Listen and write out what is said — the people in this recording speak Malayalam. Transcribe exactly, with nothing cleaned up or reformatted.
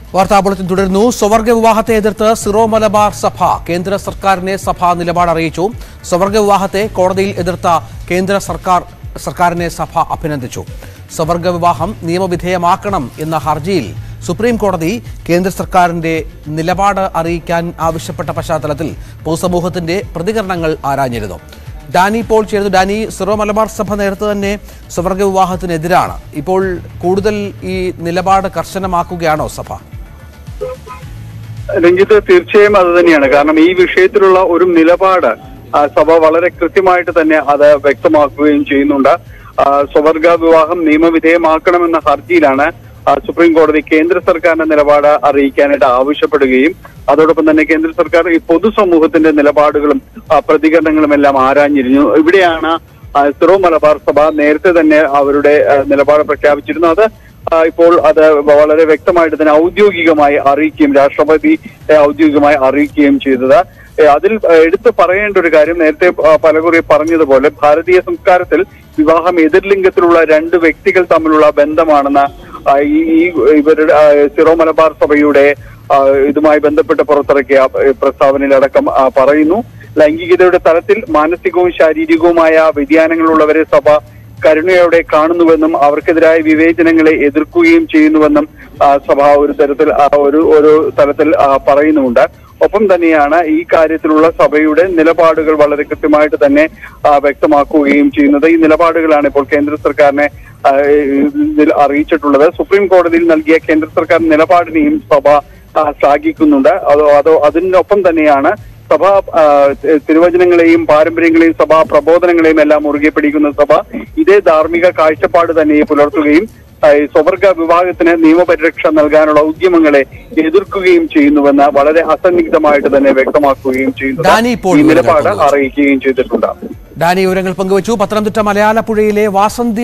വാർത്താ ബുള്ളറ്റിൻ തുടരുന്നു. സ്വവർഗ വിവാഹത്തെ എതിർത്ത് സിറോ മലബാർ സഭ കേന്ദ്ര സർക്കാരിനെ സഭ നിലപാട് അറിയിച്ചു. സ്വവർഗ വിവാഹത്തെ കോടതിയിൽ എതിർത്ത കേന്ദ്ര സർക്കാർ സർക്കാരിനെ സഭ അഭിനന്ദിച്ചു. സ്വവർഗ വിവാഹം നിയമവിധേയമാക്കണം എന്ന ഹർജിയിൽ സുപ്രീം കോടതി കേന്ദ്ര സർക്കാരിന്റെ നിലപാട് അറിയിക്കാൻ ആവശ്യപ്പെട്ട പശ്ചാത്തലത്തിൽ പൊതുസമൂഹത്തിന്റെ പ്രതികരണങ്ങൾ ആരാഞ്ഞിരുന്നു. ഡാനി പോൾ ചേർന്നു. ഡാനി, സിറോ മലബാർ സഭ നേരത്തെ തന്നെ സ്വവർഗ വിവാഹത്തിനെതിരാണ്. ഇപ്പോൾ കൂടുതൽ ഈ നിലപാട് കർശനമാക്കുകയാണോ സഭ? രഞ്ജിത്ത്, തീർച്ചയായും അത് തന്നെയാണ്. കാരണം ഈ വിഷയത്തിലുള്ള ഒരു നിലപാട് സഭ വളരെ കൃത്യമായിട്ട് തന്നെ അത് വ്യക്തമാക്കുകയും ചെയ്യുന്നുണ്ട്. സ്വവർഗ വിവാഹം നിയമവിധേയമാക്കണമെന്ന ഹർജിയിലാണ് സുപ്രീം കോടതി കേന്ദ്ര സർക്കാരിന്റെ നിലപാട് അറിയിക്കാനായിട്ട് ആവശ്യപ്പെടുകയും അതോടൊപ്പം തന്നെ കേന്ദ്ര സർക്കാർ ഈ പൊതുസമൂഹത്തിന്റെ നിലപാടുകളും പ്രതികരണങ്ങളും എല്ലാം ആരാഞ്ഞിരുന്നു. ഇവിടെയാണ് സിറോ മലബാർ സഭ നേരത്തെ തന്നെ അവരുടെ നിലപാട് പ്രഖ്യാപിച്ചിരുന്നു. അത് ഇപ്പോൾ അത് വളരെ വ്യക്തമായിട്ട് തന്നെ ഔദ്യോഗികമായി അറിയിക്കുകയും രാഷ്ട്രപതി ഔദ്യോഗികമായി അറിയിക്കുകയും ചെയ്തത്. അതിൽ എടുത്തു പറയേണ്ട ഒരു കാര്യം, നേരത്തെ പലകുറി പറഞ്ഞതുപോലെ ഭാരതീയ സംസ്കാരത്തിൽ വിവാഹം എതിർലിംഗത്തിലുള്ള രണ്ട് വ്യക്തികൾ തമ്മിലുള്ള ബന്ധമാണെന്ന് ഈ ഇവരുടെ സിറോ മലബാർ സഭയുടെ ഇതുമായി ബന്ധപ്പെട്ട് പുറത്തിറക്കിയ പ്രസ്താവനയിലടക്കം പറയുന്നു. ലൈംഗികതയുടെ തലത്തിൽ മാനസികവും ശാരീരികവുമായ വ്യതിയാനങ്ങളുള്ളവരെ സഭ കരുണയോടെ കാണുന്നുവെന്നും അവർക്കെതിരായ വിവേചനങ്ങളെ എതിർക്കുകയും ചെയ്യുന്നുവെന്നും സഭ ഒരു തരത്തിൽ ഒരു ഒരു തലത്തിൽ പറയുന്നുമുണ്ട്. ഒപ്പം തന്നെയാണ് ഈ കാര്യത്തിലുള്ള സഭയുടെ നിലപാടുകൾ വളരെ കൃത്യമായിട്ട് തന്നെ വ്യക്തമാക്കുകയും ചെയ്യുന്നത്. ഈ നിലപാടുകളാണ് ഇപ്പോൾ കേന്ദ്ര സർക്കാരിനെ ഇതിൽ അറിയിച്ചിട്ടുള്ളത്. സുപ്രീം കോടതിയിൽ നൽകിയ കേന്ദ്ര സർക്കാർ നിലപാടിനെയും സഭ ശ്ലാഘിക്കുന്നുണ്ട്. അതോ അതോ അതിനൊപ്പം തന്നെയാണ് സഭ തിരുവചനങ്ങളെയും പാരമ്പര്യങ്ങളെയും സഭ പ്രബോധനങ്ങളെയും എല്ലാം മുറുകെ പിടിക്കുന്ന സഭ ഇതേ ധാർമ്മിക കാഴ്ചപ്പാട് തന്നെ പുലർത്തുകയും സ്വവർഗ വിവാഹത്തിന് നിയമപരിരക്ഷ നൽകാനുള്ള ഉദ്യമങ്ങളെ എതിർക്കുകയും ചെയ്യുന്നുവെന്ന് വളരെ അസന്നിഗ്ധമായിട്ട് തന്നെ വ്യക്തമാക്കുകയും ചെയ്യുന്നു. ഈ നിലപാട് അറിയിക്കുകയും ചെയ്തിട്ടുണ്ട്. ഡാനി വിവരങ്ങൾ പങ്കുവച്ചു. പത്തനംതിട്ട മലയാലപ്പുഴയിലെ വാസന്തി